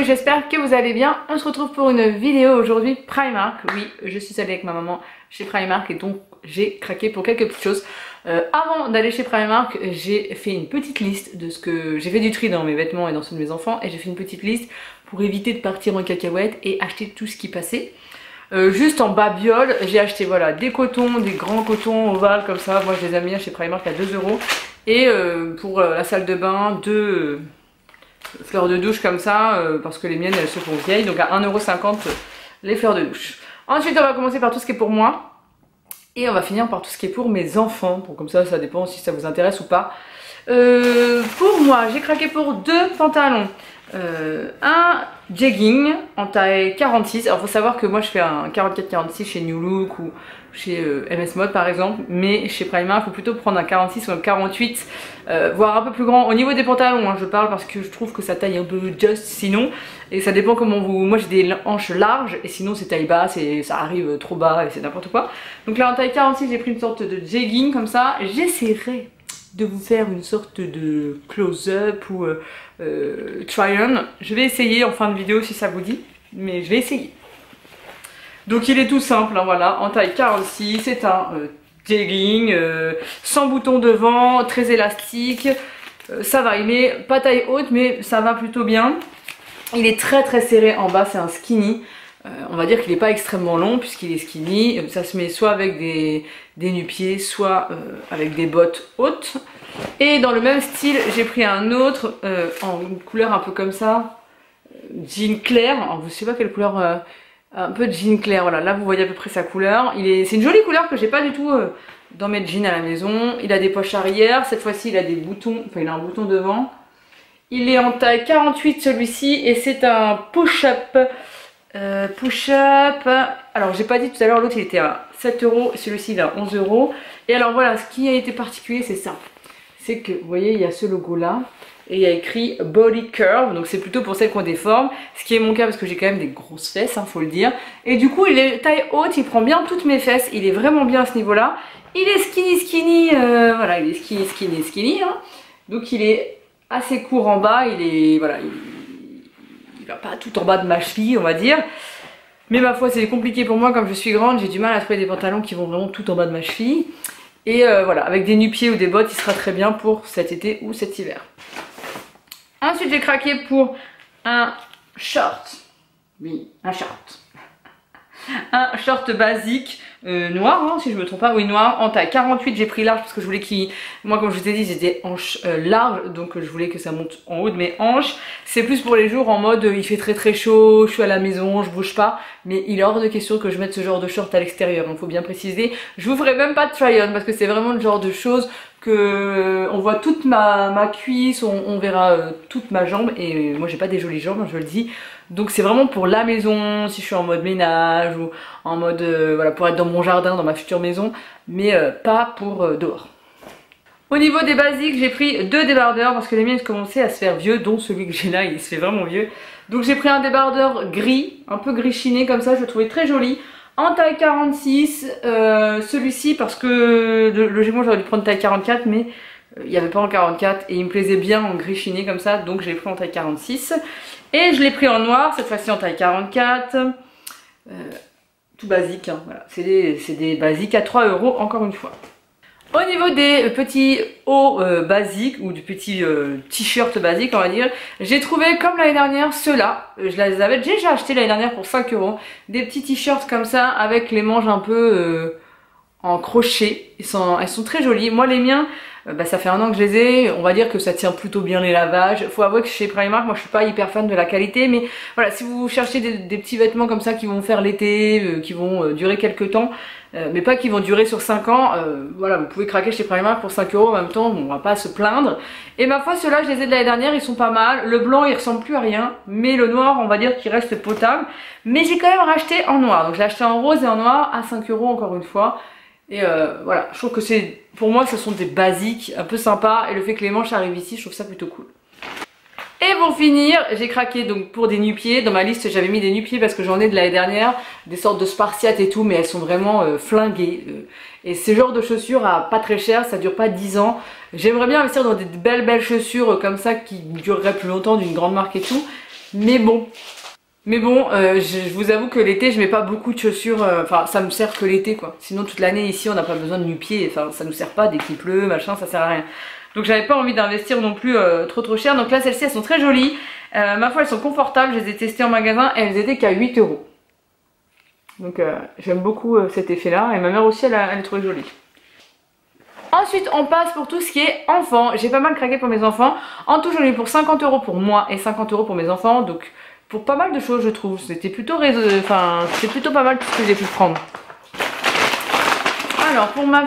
et j'espère que vous allez bien. On se retrouve pour une vidéo aujourd'hui Primark. Oui, je suis allée avec ma maman chez Primark et donc j'ai craqué pour quelques petites choses. Avant d'aller chez Primark, j'ai fait une petite liste de ce que... J'ai fait du tri dans mes vêtements et dans ceux de mes enfants et j'ai fait une petite liste pour éviter de partir en cacahuète et acheter tout ce qui passait. Juste en babiole, j'ai acheté voilà, des cotons, des grands cotons ovales comme ça. Moi je les aime bien chez Primark à 2 €. Et pour la salle de bain, 2 fleurs de douche comme ça, parce que les miennes elles se font vieilles, donc à 1,50 € les fleurs de douche. Ensuite on va commencer par tout ce qui est pour moi, et on va finir par tout ce qui est pour mes enfants, bon, comme ça ça dépend si ça vous intéresse ou pas. Pour moi j'ai craqué pour 2 pantalons, un jegging en taille 46, alors faut savoir que moi je fais un 44-46 chez New Look ou chez MS Mode par exemple, mais chez Primark il faut plutôt prendre un 46 ou un 48, voire un peu plus grand au niveau des pantalons, hein, je parle parce que je trouve que ça taille un peu juste sinon, et ça dépend comment vous... Moi j'ai des hanches larges et sinon c'est taille basse et ça arrive trop bas et c'est n'importe quoi. Donc là en taille 46 j'ai pris une sorte de jegging comme ça, j'essaierai de vous faire une sorte de close-up ou try-on. Je vais essayer en fin de vidéo si ça vous dit, mais je vais essayer. Donc il est tout simple, hein, voilà, en taille 46, c'est un jegging, sans bouton devant, très élastique, ça va, il est pas taille haute mais ça va plutôt bien. Il est très très serré en bas, c'est un skinny, on va dire qu'il n'est pas extrêmement long puisqu'il est skinny, ça se met soit avec des nu-pieds, soit avec des bottes hautes. Et dans le même style, j'ai pris un autre en une couleur un peu comme ça, jean clair, alors, je sais pas quelle couleur... un peu de jean clair, voilà, là vous voyez à peu près sa couleur. C'est une jolie couleur que j'ai pas du tout dans mes jeans à la maison. Il a des poches arrière, cette fois-ci il a des boutons, enfin il a un bouton devant. Il est en taille 48 celui-ci et c'est un push-up. Alors j'ai pas dit tout à l'heure, l'autre il était à 7 €, celui-ci il est à 11 €. Et alors voilà, ce qui a été particulier c'est ça. C'est que vous voyez il y a ce logo là. Et il y a écrit Body Curve, donc c'est plutôt pour celles qui ont des formes, ce qui est mon cas parce que j'ai quand même des grosses fesses, hein, faut le dire. Et du coup il est taille haute, il prend bien toutes mes fesses, il est vraiment bien à ce niveau là. Il est skinny, voilà, il est skinny, hein. Donc il est assez court en bas, il est, voilà, il va pas tout en bas de ma cheville on va dire. Mais ma foi c'est compliqué pour moi, comme je suis grande, j'ai du mal à trouver des pantalons qui vont vraiment tout en bas de ma cheville. Et voilà, avec des nu-pieds ou des bottes, il sera très bien pour cet été ou cet hiver. Ensuite j'ai craqué pour un short, oui un short, un short basique noir, hein, si je me trompe pas, oui noir, en taille 48, j'ai pris large parce que je voulais qu'il, moi comme je vous ai dit j'ai des hanches larges, donc je voulais que ça monte en haut de mes hanches. C'est plus pour les jours en mode il fait très très chaud, je suis à la maison, je bouge pas, mais il est hors de question que je mette ce genre de short à l'extérieur, il faut bien préciser. Je vous ferai même pas de try-on parce que c'est vraiment le genre de choses que on voit toute ma cuisse, on verra toute ma jambe et moi j'ai pas des jolies jambes, je le dis. Donc c'est vraiment pour la maison, si je suis en mode ménage ou en mode voilà, pour être dans mon jardin, dans ma future maison, mais pas pour dehors. Au niveau des basiques, j'ai pris 2 débardeurs parce que les miens commençaient à se faire vieux, dont celui que j'ai là, il se fait vraiment vieux. Donc j'ai pris un débardeur gris, un peu gris chiné comme ça, je le trouvais très joli. En taille 46, celui-ci parce que logiquement j'aurais dû prendre taille 44 mais il n'y avait pas en 44 et il me plaisait bien en gris chiné comme ça, donc je l'ai pris en taille 46. Et je l'ai pris en noir, cette fois-ci en taille 44, tout basique, hein, voilà. C'est des basiques à 3 € encore une fois. Au niveau des petits hauts basiques ou du petit t-shirt basique on va dire, j'ai trouvé comme l'année dernière ceux-là, je les avais déjà achetés l'année dernière pour 5 €, des petits t-shirts comme ça avec les manches un peu en crochet, elles sont très jolies. Moi les miens, bah, ça fait 1 an que je les ai, on va dire que ça tient plutôt bien les lavages. Faut avouer que chez Primark, moi je suis pas hyper fan de la qualité, mais voilà, si vous cherchez des petits vêtements comme ça qui vont faire l'été, qui vont durer quelques temps, mais pas qui vont durer sur 5 ans, voilà, vous pouvez craquer chez Primark pour 5 € en même temps, bon, on va pas se plaindre. Et ma foi, ceux-là je les ai de l'année dernière, ils sont pas mal. Le blanc il ressemble plus à rien, mais le noir on va dire qu'il reste potable. Mais j'ai quand même racheté en noir, donc j'ai acheté en rose et en noir à 5 € encore une fois. Et voilà, je trouve que c'est, pour moi ce sont des basiques un peu sympas et le fait que les manches arrivent ici, je trouve ça plutôt cool. Et pour finir, j'ai craqué donc pour des nu-pieds. Dans ma liste j'avais mis des nu-pieds parce que j'en ai de l'année dernière, des sortes de spartiates et tout, mais elles sont vraiment flinguées. Et ce genre de chaussures à pas très cher, ça dure pas 10 ans. J'aimerais bien investir dans des belles chaussures comme ça qui dureraient plus longtemps, d'une grande marque et tout. Mais bon, je vous avoue que l'été, je mets pas beaucoup de chaussures, enfin ça me sert que l'été quoi. Sinon toute l'année ici, on n'a pas besoin de nu-pieds, enfin ça nous sert pas dès qu'il pleut, machin, ça sert à rien. Donc j'avais pas envie d'investir non plus trop cher. Donc là, celles-ci, elles sont très jolies. Ma foi, elles sont confortables, je les ai testées en magasin et elles étaient qu'à 8 €. Donc j'aime beaucoup cet effet-là et ma mère aussi, elle est trouvée jolie. Ensuite, on passe pour tout ce qui est enfants. J'ai pas mal craqué pour mes enfants. En tout, j'en ai eu pour 50 € pour moi et 50 € pour mes enfants. Donc pour pas mal de choses je trouve, c'était plutôt pas mal tout ce que j'ai pu prendre. Alors pour ma...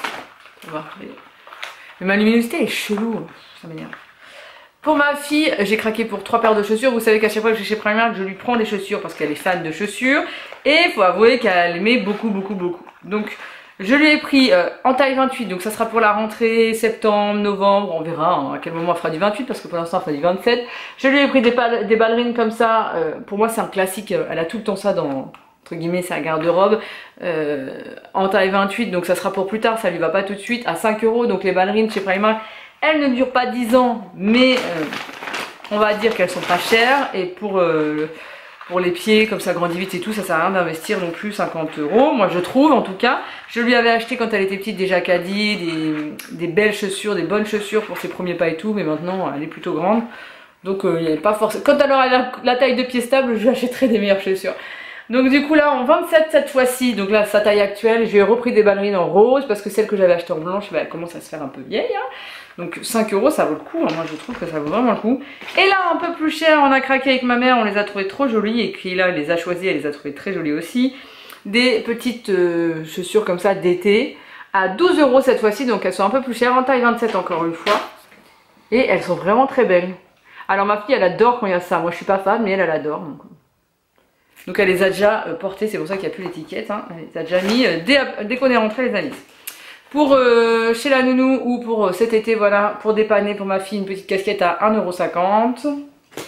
Mais ma luminosité est chelou, ça m'énerve. Pour ma fille, j'ai craqué pour 3 paires de chaussures. Vous savez qu'à chaque fois que je vais chez Primark, je lui prends des chaussures parce qu'elle est fan de chaussures. Et il faut avouer qu'elle aimait beaucoup. Donc je lui ai pris en taille 28, donc ça sera pour la rentrée septembre, novembre, on verra hein, à quel moment elle fera du 28 parce que pour l'instant elle fait du 27. Je lui ai pris des ballerines comme ça, pour moi c'est un classique, elle a tout le temps ça dans, entre guillemets, sa garde-robe, en taille 28, donc ça sera pour plus tard, ça lui va pas tout de suite, à 5 €, donc les ballerines chez Primark, elles ne durent pas 10 ans, mais on va dire qu'elles sont pas chères, et pour les pieds, comme ça grandit vite et tout, ça sert à rien d'investir non plus 50 €, moi je trouve en tout cas. Je lui avais acheté quand elle était petite des Jacadi, des belles chaussures, des bonnes chaussures pour ses premiers pas et tout, mais maintenant elle est plutôt grande. Donc il n'y avait pas forcément... Quand elle aura la taille de pied stable, je lui achèterai des meilleures chaussures. Donc du coup là en 27 cette fois-ci, donc là sa taille actuelle, j'ai repris des ballerines en rose parce que celle que j'avais achetée en blanche, bah, elle commence à se faire un peu vieille. Hein. Donc 5 € ça vaut le coup, hein. Moi je trouve que ça vaut vraiment le coup. Et là un peu plus cher, on a craqué avec ma mère, on les a trouvées trop jolies et puis là elle les a choisies, elle les a trouvées très jolies aussi. Des petites chaussures comme ça d'été à 12 € cette fois-ci, donc elles sont un peu plus chères, en taille 27 encore une fois. Et elles sont vraiment très belles. Alors ma fille elle adore quand il y a ça, moi je suis pas fan mais elle adore. Donc elle les a déjà portées, c'est pour ça qu'il n'y a plus l'étiquette, hein. Elle les a déjà mis dès qu'on est rentré, les a mis. Pour chez la nounou ou pour cet été, voilà, pour dépanner pour ma fille, une petite casquette à 1,50 €.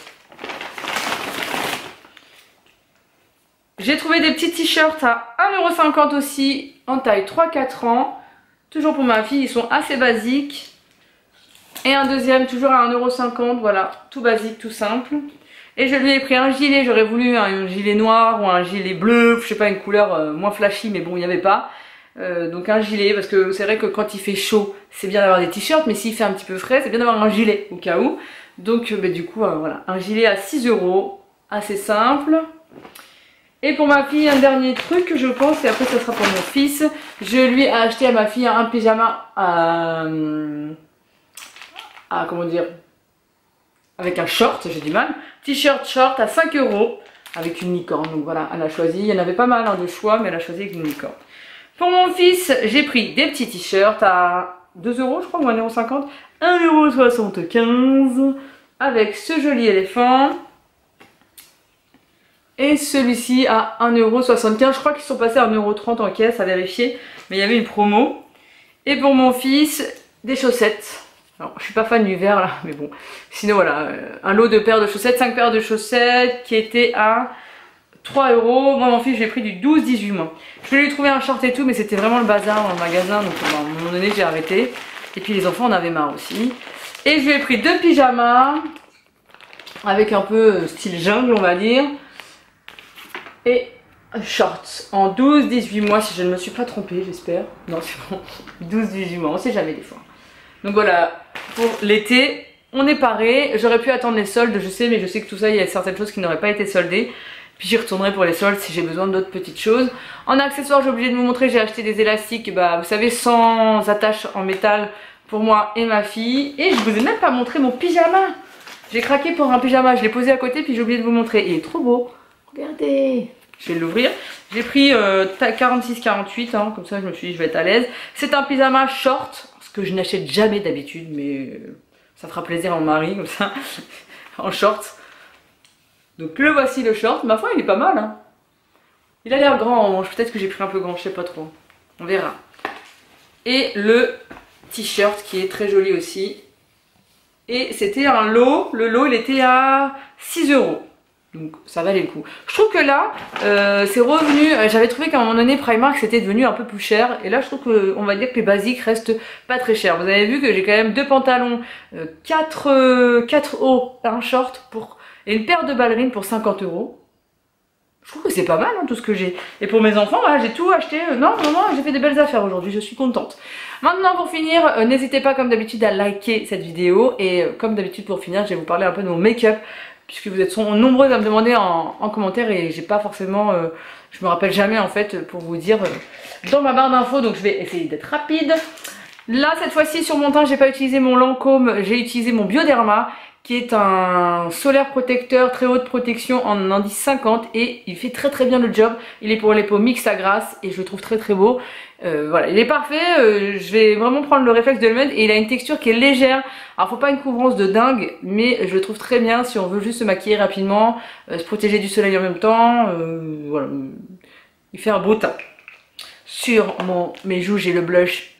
J'ai trouvé des petits t-shirts à 1,50 € aussi, en taille 3-4 ans. Toujours pour ma fille, ils sont assez basiques. Et un deuxième, toujours à 1,50 €, voilà, tout basique, tout simple. Et je lui ai pris un gilet, j'aurais voulu un gilet noir ou un gilet bleu, je sais pas, une couleur moins flashy, mais bon, il n'y avait pas. Donc un gilet, parce que c'est vrai que quand il fait chaud, c'est bien d'avoir des t-shirts, mais s'il fait un petit peu frais, c'est bien d'avoir un gilet au cas où. Donc bah, du coup, voilà, un gilet à 6 €, assez simple. Et pour ma fille, un dernier truc, je pense, et après ça sera pour mon fils. Je lui ai acheté à ma fille un pyjama à comment dire, avec un short, j'ai du mal. T-shirt short à 5 € avec une licorne. Donc voilà, elle a choisi. Il y en avait pas mal hein, de choix, mais elle a choisi avec une licorne. Pour mon fils, j'ai pris des petits t-shirts à 2 € je crois, ou 1,50 €. 1,75 € avec ce joli éléphant. Et celui-ci à 1,75 €. Je crois qu'ils sont passés à 1,30 € en caisse à vérifier. Mais il y avait une promo. Et pour mon fils, des chaussettes. Alors, je suis pas fan du vert là, mais bon. Sinon voilà, un lot de paires de chaussettes, 5 paires de chaussettes qui étaient à 3 €. Moi mon fils, je l'ai pris du 12-18 mois. Je voulais lui trouver un short et tout, mais c'était vraiment le bazar dans le magasin. Donc à un moment donné, j'ai arrêté. Et puis les enfants en avaient marre aussi. Et je lui ai pris 2 pyjamas. Avec un peu style jungle, on va dire. Et shorts en 12-18 mois, si je ne me suis pas trompée, j'espère. Non, c'est bon. 12-18 mois, on sait jamais des fois. Donc voilà, pour l'été, on est paré. J'aurais pu attendre les soldes, je sais, mais je sais que tout ça, il y a certaines choses qui n'auraient pas été soldées. Puis j'y retournerai pour les soldes si j'ai besoin d'autres petites choses. En accessoires, j'ai oublié de vous montrer, j'ai acheté des élastiques, bah, vous savez, sans attache en métal pour moi et ma fille. Et je vous ai même pas montré mon pyjama. J'ai craqué pour un pyjama, je l'ai posé à côté, puis j'ai oublié de vous montrer. Il est trop beau. Regardez. Je vais l'ouvrir. J'ai pris 46-48, hein, comme ça je me suis dit je vais être à l'aise. C'est un pyjama short, ce que je n'achète jamais d'habitude, mais ça fera plaisir à mon mari comme ça, en short. Donc le voici le short, ma foi il est pas mal. Hein. Il a l'air grand en manche, peut-être que j'ai pris un peu grand, je sais pas trop. On verra. Et le t-shirt qui est très joli aussi. Et c'était un lot, le lot il était à 6 €. Donc ça valait le coup. Je trouve que là, c'est revenu, j'avais trouvé qu'à un moment donné Primark c'était devenu un peu plus cher. Et là je trouve qu'on va dire que les basiques restent pas très chers. Vous avez vu que j'ai quand même 2 pantalons, 4 hauts, un short pour et une paire de ballerines pour 50 €. Je trouve que c'est pas mal hein, tout ce que j'ai. Et pour mes enfants, voilà, j'ai tout acheté. Non, vraiment, j'ai fait des belles affaires aujourd'hui, je suis contente. Maintenant, pour finir, n'hésitez pas comme d'habitude à liker cette vidéo. Et comme d'habitude, pour finir, je vais vous parler un peu de mon make-up. Puisque vous êtes nombreuses à me demander en commentaire et j'ai pas forcément... je me rappelle jamais en fait pour vous dire dans ma barre d'infos. Donc je vais essayer d'être rapide. Là, cette fois-ci, sur mon teint, j'ai pas utilisé mon Lancôme, j'ai utilisé mon Bioderma, qui est un solaire protecteur très haute protection en indice 50 et il fait très bien le job. Il est pour les peaux mixtes à grasse et je le trouve très beau. Voilà, il est parfait. Je vais vraiment prendre le réflexe de le mettre et il a une texture qui est légère. Alors faut pas une couvrance de dingue, mais je le trouve très bien si on veut juste se maquiller rapidement, se protéger du soleil en même temps. Voilà, il fait un beau teint. Sur mes joues, j'ai le blush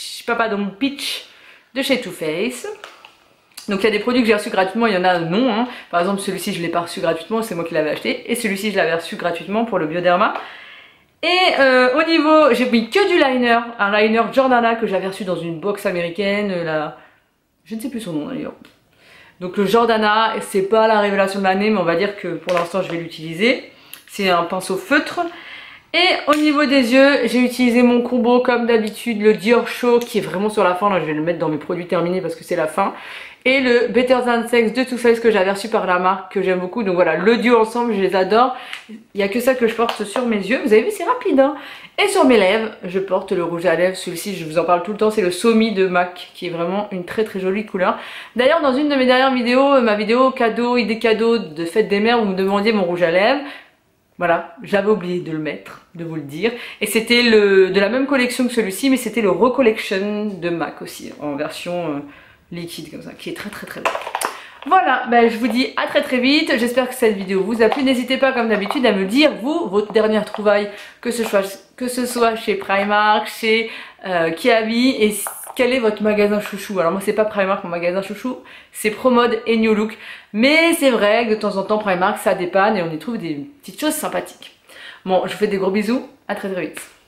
Peach de chez Too Faced. Donc il y a des produits que j'ai reçus gratuitement, il y en a non. Hein. Par exemple celui-ci je ne l'ai pas reçu gratuitement, c'est moi qui l'avais acheté. Et celui-ci je l'avais reçu gratuitement pour le Bioderma. Et au niveau, j'ai mis que du liner, un liner Jordana que j'avais reçu dans une box américaine. Je ne sais plus son nom d'ailleurs. Donc le Jordana, c'est pas la révélation de l'année, mais on va dire que pour l'instant je vais l'utiliser. C'est un pinceau feutre. Et au niveau des yeux, j'ai utilisé mon combo comme d'habitude, le Dior Show qui est vraiment sur la fin. Là je vais le mettre dans mes produits terminés parce que c'est la fin. Et le Better Than Sex de Too Faced que j'avais reçu par la marque, que j'aime beaucoup. Donc voilà, le duo ensemble, je les adore. Il n'y a que ça que je porte sur mes yeux. Vous avez vu, c'est rapide hein. Et sur mes lèvres, je porte le rouge à lèvres. Celui-ci, je vous en parle tout le temps, c'est le Somi de MAC, qui est vraiment une très jolie couleur. D'ailleurs, dans une de mes dernières vidéos, ma vidéo cadeau, idée cadeau de fête des mères, vous me demandiez mon rouge à lèvres. Voilà, j'avais oublié de le mettre, de vous le dire. Et c'était de la même collection que celui-ci, mais c'était le Recollection de MAC aussi, en version liquide comme ça, qui est très beau. Voilà, ben, je vous dis à très vite. J'espère que cette vidéo vous a plu. N'hésitez pas comme d'habitude à me dire, vous, votre dernière trouvaille, que ce soit chez Primark, chez Kiabi, et quel est votre magasin chouchou. Alors moi c'est pas Primark mon magasin chouchou, c'est Promode et New Look. Mais c'est vrai que de temps en temps Primark ça dépanne et on y trouve des petites choses sympathiques. Bon, je vous fais des gros bisous, à très vite.